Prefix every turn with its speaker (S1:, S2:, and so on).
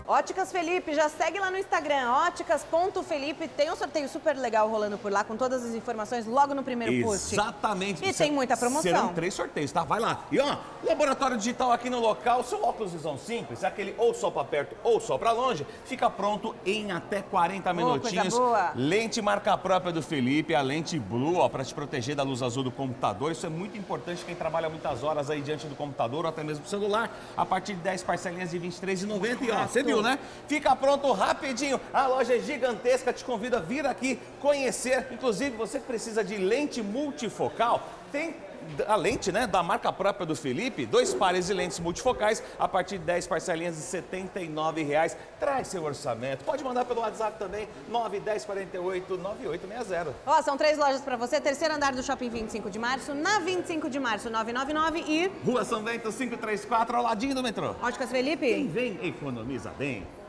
S1: Óticas Felipe, já segue lá no Instagram, óticas.felipe. Tem um sorteio super legal rolando por lá, com todas as informações logo no primeiro post.
S2: Exatamente.
S1: E tem muita promoção.
S2: Serão 3 sorteios, tá? Vai lá. E ó, laboratório digital aqui no local, seu óculos visão simples, aquele ou só para perto ou só para longe, fica pronto em até 40 minutinhos.
S1: Coisa boa.
S2: Lente marca própria do Felipe, a lente Blue, ó, para te proteger da luz azul do computador. Isso é muito importante quem trabalha muitas horas aí diante do computador ou até mesmo do celular. A partir de 10 parcelinhas de R$ 23,90. E ó, você viu, né? Fica pronto rapidinho. A loja é gigantesca, te convido a vir aqui conhecer. Inclusive, você que precisa de lente multifocal, tem a lente, né, da marca própria do Felipe, 2 pares de lentes multifocais a partir de 10 parcelinhas de R$ 79,00. Traz seu orçamento. Pode mandar pelo WhatsApp também, 91048-9860.
S1: Ó, são 3 lojas pra você. Terceiro andar do Shopping 25 de Março, na 25 de Março 999 e...
S2: Rua São Bento 534, ao ladinho do metrô.
S1: Óticas Felipe.
S2: Quem vem, economiza bem.